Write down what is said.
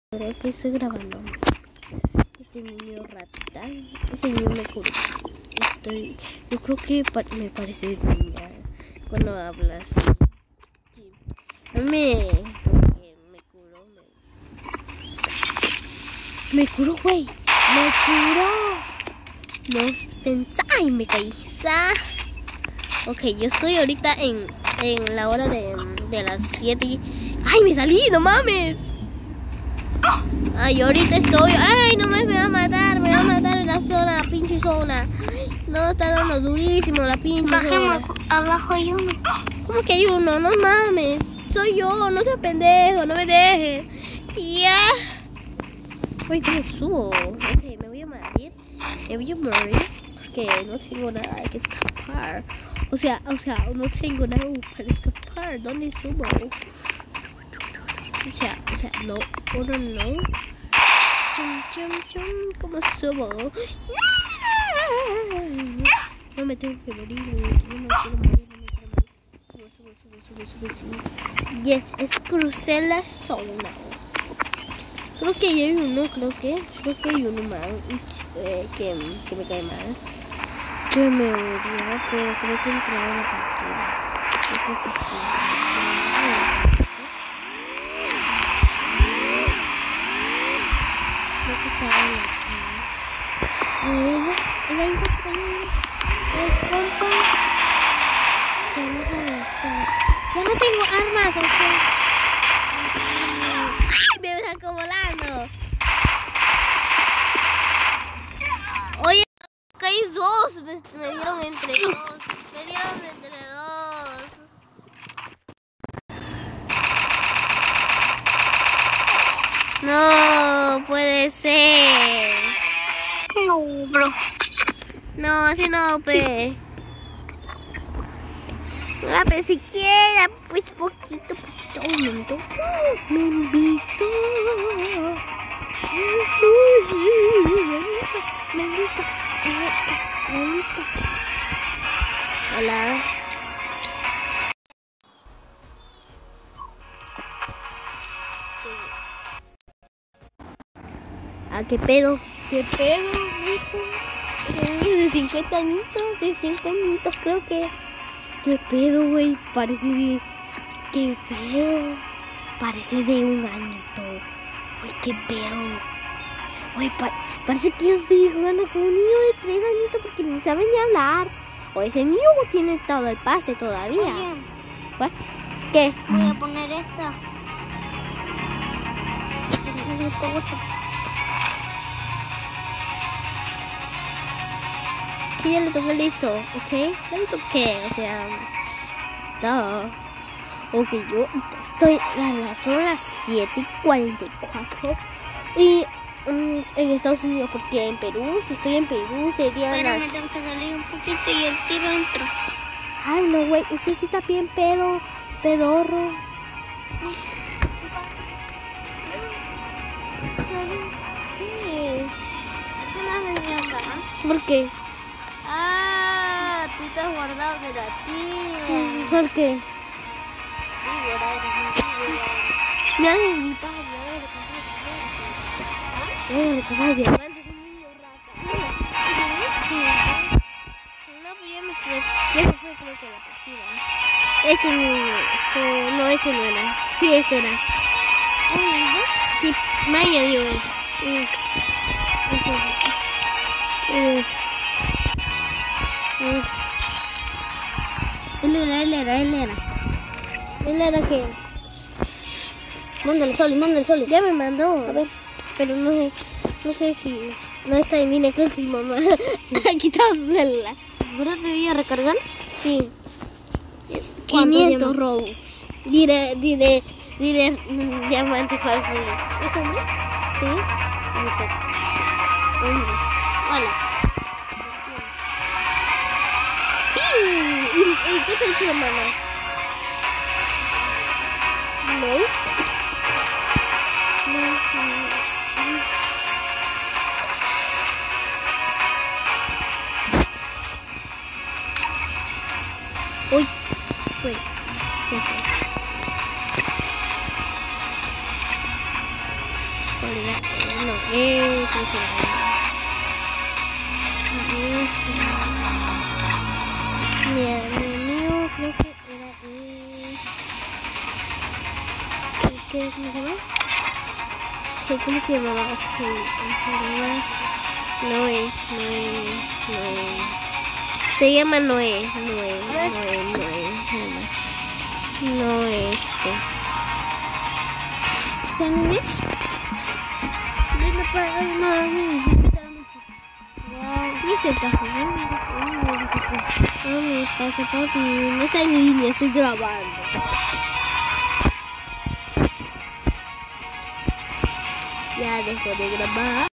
Creo que estoy grabando. Este niño rata, ese niño me curó. Yo creo que me parece niña cuando hablas. Sí. Me curó, me curó, güey. Me curó. No pensáis, me caí. Ok, yo estoy ahorita en la hora de las 7 y... ¡Ay, me salí! ¡No mames! Ay, ahorita estoy... ¡Ay, no me va a matar! Me va a matar en la zona, la pinche zona. No, está dando durísimo la pinche zona. Abajo hay uno. ¿Cómo que hay uno? No mames. Soy yo, no seas pendejo, no me dejes. Tía. Uy, ¿cómo subo? Ok, me voy a morir. Porque no tengo nada que escapar. O sea, no tengo nada para escapar. ¿Dónde subo? O sea, no. ¿Cómo subo? No me tengo que morir, no me quiero morir. Sube. Yes, crucé la zona. Creo que hay uno, creo que hay uno más que me cae mal. Que me odia, pero creo que entraba en la partida. Yo creo que sí. Creo que estaba en la ellos. Compa. Ya no sabe esto. Yo no tengo armas, o sea. ¡Ay! Me sacó volando. Oye, hay dos. Me dieron entre dos. No puede ser. No, bro. No, así no, pues. Ah, pero siquiera, pues poquito. Un momento. Me invito. Hola. Ah, ¿qué pedo? ¿Qué pedo, hijo? De 50 añitos, creo que. ¿Qué pedo, güey? Parece de... ¿Qué pedo? Parece de un añito. Uy, ¿qué pedo? Güey, parece que yo estoy jugando con un niño de 3 añitos porque no saben ni hablar. O ese niño tiene todo el pase todavía. Oye, ¿qué? voy a poner esta. Sí, ya le toqué listo, ¿ok? Ya le toqué, o sea... Ok, yo estoy son las 7:44 y en Estados Unidos, porque en Perú, si estoy en Perú, sería Pero las... me tengo que salir un poquito y el tiro entra. Ay, no, güey, usted sí está bien pedorro. ¿Qué me has venido acá? ¿Por qué? Ah, tú te has guardado de la tía. ¿Por qué? Me han invitado a recoger diamantes, un niño rata. No, pues ya se fue, creo que la partida. Este niño, no, este no era. Sí, este era. Sí, Maya, digo. Él era que... Mándale Soli. Ya me mandó. A ver, pero no sé si... No está en línea, creo que su mamá ha quitado su celular. ¿Ahora te voy a recargar? Sí. 500 robos. Diré diamante falso. ¿Es hombre? Sí. Mujer. Hombre. Hola. ¿Y qué te ha dicho la mamá? No. Uy. Wait. ¿Cuál era? No, creo que era. Mi amigo creo que era ¿cómo se llamaba? Noé. Se llama Noé. ¿También es? Ven para no dormir, ¿qué se está jugando? Mi pasaporte no está en línea, estoy grabando. Ya dejo de grabar.